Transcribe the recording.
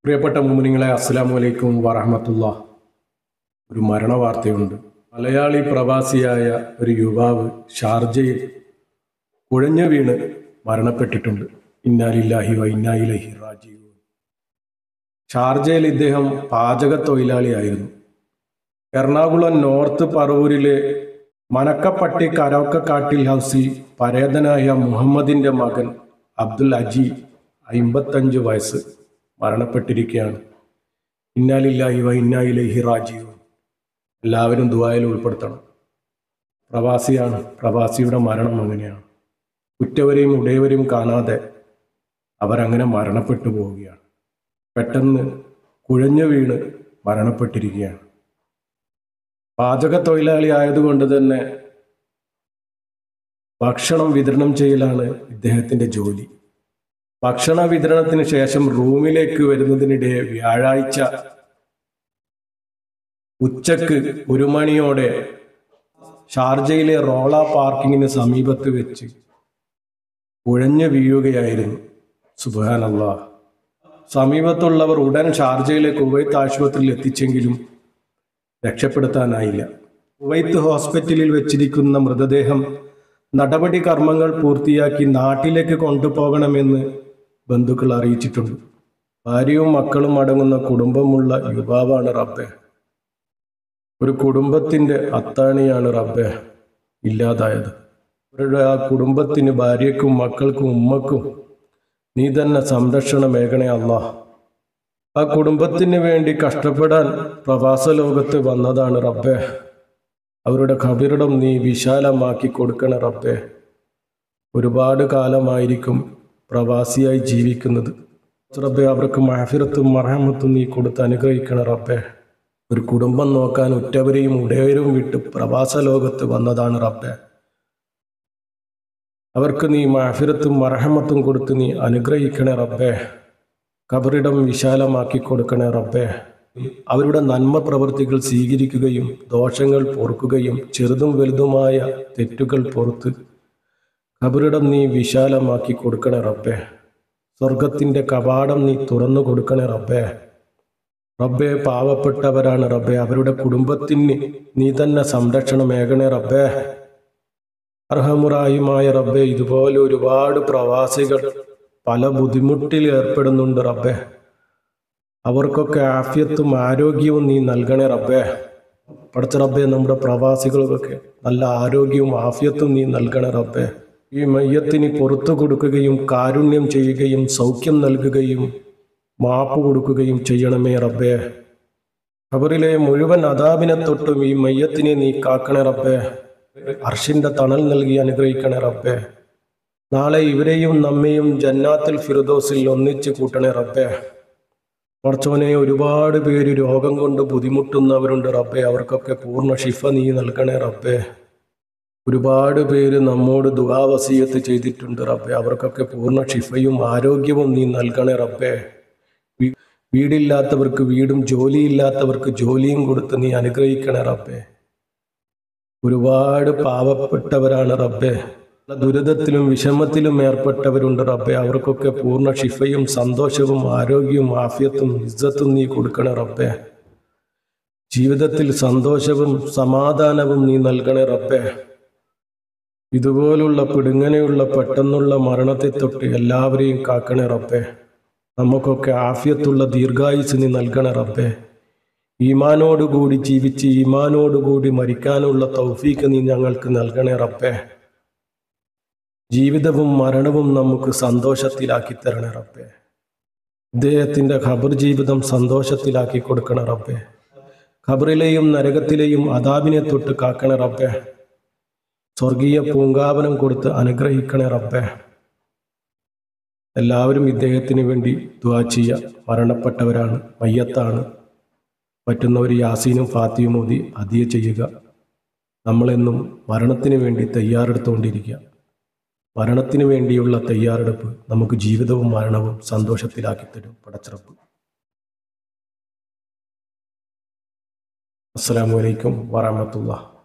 പ്രിയപ്പെട്ട മുഅ്മിനീങ്ങളെ, അസ്സലാമു അലൈക്കും വറഹ്മത്തുള്ളാഹ്. ഒരു മരണ വാർത്തയുണ്ട്. മലയാളി പ്രവാസിയായ ഒരു യുവാവ് ഷാർജയിൽ കുഴഞ്ഞു വീണ് മരണപ്പെട്ടിട്ടുണ്ട്. ഇന്നാ ലില്ലാഹി വ ഇന്നാ ഇലൈഹി റാജിഊൻ. ഷാർജയിൽ ഇദ്ദേഹം പാചക തൊഴിലാളിയായിരുന്നു. എറണാകുളം നോർത്ത് പറവൂരിലെ മനക്കപ്പട്ടി കരോക്കക്കാട്ടിൽ ഹൗസിൽ പരേതനായ മുഹമ്മദിന്റെ മകൻ അബ്ദുൽ അജി 55 വയസ്സ് മരണപ്പെട്ടിരിക്കുകയാണ്. ഇന്നാ ലില്ലാഹി വ ഇന്നാ ഇലൈഹി റാജിഊൻ. എല്ലാവരും ദുആയിൽ ഉൾപ്പെടുത്തണം. പ്രവാസിയാണ്. പ്രവാസിയുടെ മരണം അങ്ങനെയാണ്. ഉറ്റവരെയും ഉടയവരെയും കാണാതെ അവരങ്ങനെ മരണപ്പെട്ടു പോവുകയാണ്. പെട്ടെന്ന് കുഴഞ്ഞു വീണ് മരണപ്പെട്ടിരിക്കുകയാണ്. പാചക തൊഴിലാളി ആയതുകൊണ്ട് തന്നെ ഭക്ഷണം വിതരണം ചെയ്യലാണ് ഇദ്ദേഹത്തിന്റെ ജോലി. ഭക്ഷണ വിതരണത്തിന് ശേഷം റൂമിലേക്ക് വരുന്നതിനിടെ വ്യാഴാഴ്ച ഉച്ചക്ക് 1 മണിയോടെ ഷാർജയിലെ റോള പാർക്കിങ്ങിന് സമീപത്ത് വെച്ച് കുഴഞ്ഞു വീഴുകയായിരുന്നു. സുബ്ഹാനല്ലാഹ്. സമീപത്തുള്ളവർ ഉടൻ ഷാർജയിലെ കുവൈത്ത് ആശുപത്രിയിൽ എത്തിച്ചെങ്കിലും രക്ഷപ്പെടുത്താനായില്ല. കുവൈത്ത് ഹോസ്പിറ്റലിൽ വെച്ചിരിക്കുന്ന മൃതദേഹം നടപടി കർമ്മങ്ങൾ പൂർത്തിയാക്കി നാട്ടിലേക്ക് കൊണ്ടുപോകണമെന്ന് ബന്ധുക്കൾ അറിയിച്ചിട്ടുണ്ട്. ഭാര്യയും മക്കളും അടങ്ങുന്ന കുടുംബമുള്ള യുവാവാണ് റബ്ബെ. ഒരു കുടുംബത്തിന്റെ അത്താണിയാണ് റബ്ബെ ഇല്ലാതായത്. അവരുടെ ആ കുടുംബത്തിന്, ഭാര്യയ്ക്കും മക്കൾക്കും ഉമ്മക്കും നീ തന്നെ സംരക്ഷണമേകണേ അല്ലാഹ്. ആ കുടുംബത്തിന് വേണ്ടി കഷ്ടപ്പെടാൻ പ്രവാസ ലോകത്ത് വന്നതാണ് റബ്ബെ. അവരുടെ ഖബറിടം നീ വിശാലമാക്കി കൊടുക്കണേ റബ്ബെ. ഒരുപാട് കാലമായിരിക്കും പ്രവാസിയായി ജീവിക്കുന്നത് റബ്ബെ. അവർക്ക് മഅഫിറത്തും മർഹമത്തും നീ കൊടുത്ത് അനുഗ്രഹിക്കണേ റബ്ബെ. ഒരു കുടുംബം നോക്കാൻ ഉറ്റവരെയും ഉടയവരും വിട്ട് പ്രവാസ ലോകത്ത് വന്നതാണ് റബ്ബെ. അവർക്ക് നീ മഅഫിറത്തും മർഹമത്തും കൊടുത്ത് നീ അനുഗ്രഹിക്കണേ റബ്ബെ. ഖബറിടം വിശാലമാക്കി കൊടുക്കണേ റബ്ബെ. അവരുടെ നന്മ പ്രവൃത്തികൾ സ്വീകരിക്കുകയും ദോഷങ്ങൾ പൊറുക്കുകയും ചെറുതും വലുതുമായ തെറ്റുകൾ പൊറുത്ത് ഖബറിടം നീ വിശാലമാക്കി കൊടുക്കണേ റബ്ബെ. സ്വർഗത്തിന്റെ കവാടം നീ തുറന്നു കൊടുക്കണേ റബ്ബെ. റബ്ബെ, പാവപ്പെട്ടവരാണ് റബ്ബെ. അവരുടെ കുടുംബത്തിന് നീ തന്നെ സംരക്ഷണമേകണേ റബ്ബെ. അർഹമുറാഹിമായ റബ്ബെ, ഇതുപോലെ ഒരുപാട് പ്രവാസികൾ പല ബുദ്ധിമുട്ടിൽ ഏർപ്പെടുന്നുണ്ട് റബ്ബെ. അവർക്കൊക്കെ ആഫിയത്തും ആരോഗ്യവും നീ നൽകണേ റബ്ബെ. പടച്ച റബ്ബെ, നമ്മുടെ പ്രവാസികൾക്കൊക്കെ നല്ല ആരോഗ്യവും ആഫിയത്തും നീ നൽകണേ റബ്ബെ. ഈ മയ്യത്തിന് പുറത്തു കൊടുക്കുകയും കാരുണ്യം ചെയ്യുകയും സൗഖ്യം നൽകുകയും മാപ്പ് കൊടുക്കുകയും ചെയ്യണമേ റബ്ബെ. ഖബറിലെ മുഴുവൻ അദാബിനെ തൊട്ടും ഈ മയ്യത്തിനെ നീ കാക്കണേ റബ്ബെ. അർശിന്റെ തണൽ നൽകി അനുഗ്രഹിക്കണേ റബ്ബെ. നാളെ ഇവരെയും നമ്മെയും ജന്നാത്തുൽ ഫിർദൗസിൽ ഒന്നിച്ച് കൂട്ടണേ റബ്ബെ. പടച്ചോനെ, ഒരുപാട് പേര് രോഗം കൊണ്ട് ബുദ്ധിമുട്ടുന്നവരുണ്ട് റബ്ബെ. അവർക്കൊക്കെ പൂർണ്ണ ശിഫ നീ നൽകണേ റബ്ബെ. ഒരുപാട് പേര് നമ്മോട് ദുആ വസിയത്ത് ചെയ്തിട്ടുണ്ട് റബ്ബെ. അവർക്കൊക്കെ പൂർണ്ണ ശിഫയും ആരോഗ്യവും നീ നൽകണേ റബ്ബെ. വീടില്ലാത്തവർക്ക് വീടും ജോലിയില്ലാത്തവർക്ക് ജോലിയും കൊടുത്ത് നീ അനുഗ്രഹിക്കണേ റബ്ബെ. ഒരുപാട് പാവപ്പെട്ടവരാണ് റബ്ബെ. ദുരിതത്തിലും വിഷമത്തിലും ഏർപ്പെട്ടവരുണ്ട് റബ്ബെ. അവർക്കൊക്കെ പൂർണ്ണ ശിഫയും സന്തോഷവും ആരോഗ്യവും ആഫിയത്തും ഇസ്സത്തും നീ കൊടുക്കണേ റബ്ബെ. ജീവിതത്തിൽ സന്തോഷവും സമാധാനവും നീ നൽകണേ റബ്ബെ. ഇതുപോലുള്ള പിടുങ്ങനെയുള്ള പെട്ടെന്നുള്ള മരണത്തെ തൊട്ട് എല്ലാവരെയും കാക്കണേ റബ്ബെ. നമുക്കൊക്കെ ആഫിയത്തുള്ള ദീർഘായുസ് നീ നൽകണേ റബ്ബെ. ഈമാനോടുകൂടി ജീവിച്ച് ഈമാനോടുകൂടി മരിക്കാനുള്ള തൗഫീക്ക് നീ ഞങ്ങൾക്ക് നൽകണേ റബ്ബെ. ജീവിതവും മരണവും നമുക്ക് സന്തോഷത്തിലാക്കി തരണേ റബ്ബെ. ഇദ്ദേഹത്തിന്റെ ഖബർ ജീവിതം സന്തോഷത്തിലാക്കി കൊടുക്കണേ റബ്ബെ. ഖബറിലെയും നരകത്തിലെയും അദാബിനെ തൊട്ട് കാക്കണേ റബ്ബെ. സ്വർഗീയ പൂങ്കാവനം കൊടുത്ത് അനുഗ്രഹിക്കണേ റബ്ബെ. എല്ലാവരും ഇദ്ദേഹത്തിന് വേണ്ടി ദുആ ചെയ്യുക. മരണപ്പെട്ടവരാണ്, മയ്യത്താണ്. പറ്റുന്നവർ യാസീനും ഫാത്തിയും ഓതി ഹദിയ ചെയ്യുക. നമ്മളെന്നും മരണത്തിന് വേണ്ടി തയ്യാറെടുത്തുകൊണ്ടിരിക്കുക. മരണത്തിന് വേണ്ടിയുള്ള തയ്യാറെടുപ്പ് നമുക്ക് ജീവിതവും മരണവും സന്തോഷത്തിലാക്കി തരും പടച്ചറപ്പ്. അസ്സലാമു അലൈക്കും വറഹ്മത്തുള്ളാഹി.